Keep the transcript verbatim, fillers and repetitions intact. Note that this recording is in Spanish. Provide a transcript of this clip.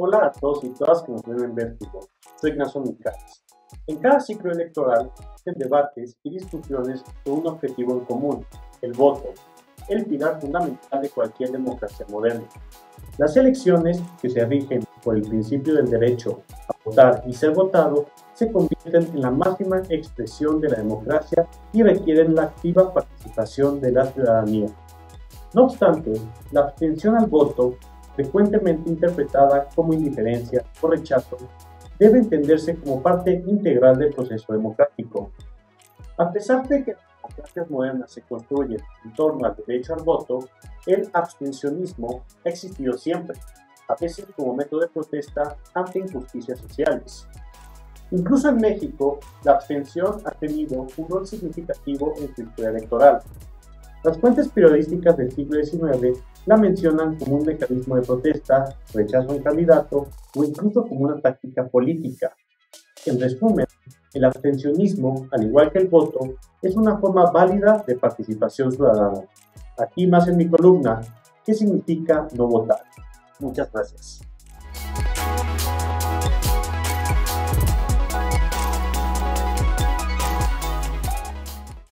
Hola a todos y todas que nos ven en Vértigo. Soy Ignacio Micalis. En cada ciclo electoral existen debates y discusiones con un objetivo en común, el voto, el pilar fundamental de cualquier democracia moderna. Las elecciones, que se rigen por el principio del derecho a votar y ser votado, se convierten en la máxima expresión de la democracia y requieren la activa participación de la ciudadanía. No obstante, la abstención al voto, frecuentemente interpretada como indiferencia o rechazo, debe entenderse como parte integral del proceso democrático. A pesar de que las democracias modernas se construyen en torno al derecho al voto, el abstencionismo ha existido siempre, a veces como método de protesta ante injusticias sociales. Incluso en México, la abstención ha tenido un rol significativo en su historia electoral. Las fuentes periodísticas del siglo diecinueve la mencionan como un mecanismo de protesta, rechazo a un candidato o incluso como una táctica política. En resumen, el abstencionismo, al igual que el voto, es una forma válida de participación ciudadana. Aquí más en mi columna, ¿qué significa no votar? Muchas gracias.